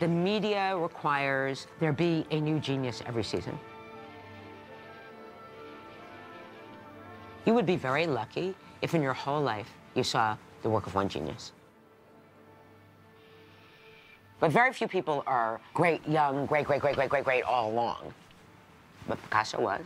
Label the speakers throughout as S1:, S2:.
S1: The media requires there be a new genius every season. You would be very lucky if in your whole life you saw the work of one genius. But very few people are great, young, great all along. But Picasso was.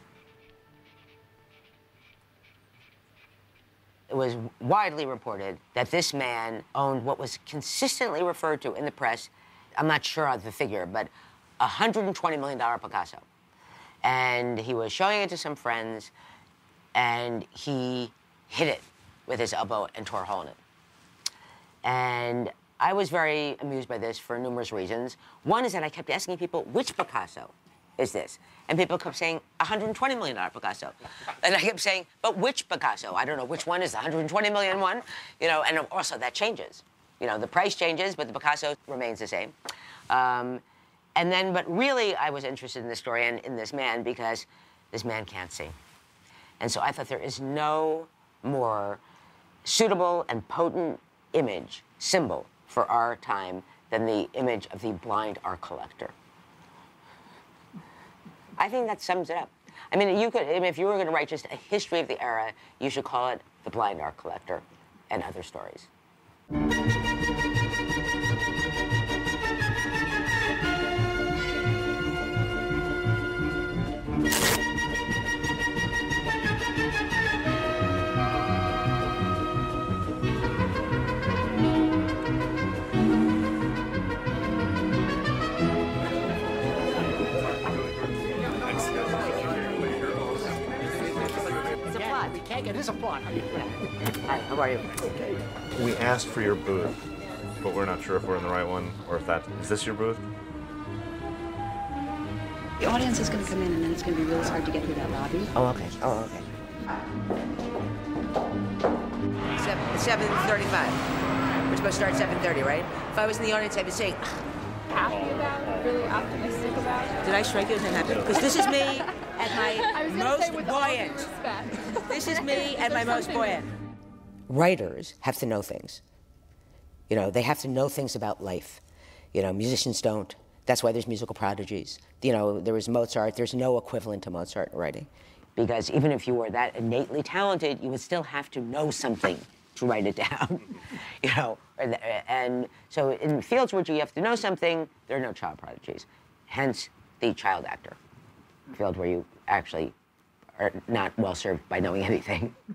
S1: It was widely reported that this man owned what was consistently referred to in the press, I'm not sure of the figure, but $120 million Picasso. And he was showing it to some friends, and he hit it with his elbow and tore a hole in it. And I was very amused by this for numerous reasons. One is that I kept asking people, which Picasso is this? And people kept saying, $120 million Picasso. And I kept saying, but which Picasso? I don't know which one is the $120 million one. You know, and also that changes. You know, the price changes, but the Picasso remains the same. And then, but really, I was interested in this story and in this man because this man can't see. And so I thought there is no more suitable and potent image, symbol, for our time than the image of the blind art collector. I think that sums it up. I mean, you could, if you were going to write just a history of the era, you should call it The Blind Art Collector and Other Stories.
S2: It is a plot.
S1: Hi, how are you?
S2: Okay.
S3: We asked for your booth, but we're not sure if we're in the right one or if that... Is this your booth?
S4: The audience is going to come in, and then it's going to be really hard to get through that lobby.
S1: Oh, okay. Oh, okay. 7:35. We're supposed to start at 7:30, right? If I was in the audience, I'd be saying...
S5: Happy about, really optimistic about.
S1: Did I strike you as unhappy? Because this is me at my most buoyant. This is me at my most buoyant. Writers have to know things. You know, they have to know things about life. You know, musicians don't. That's why there's musical prodigies. You know, there was Mozart. There's no equivalent to Mozart in writing. Because even if you were that innately talented, you would still have to know something to write it down. You know, and so in fields where you have to know something, there are no child prodigies. Hence, the child actor. Field where you actually are not well served by knowing anything.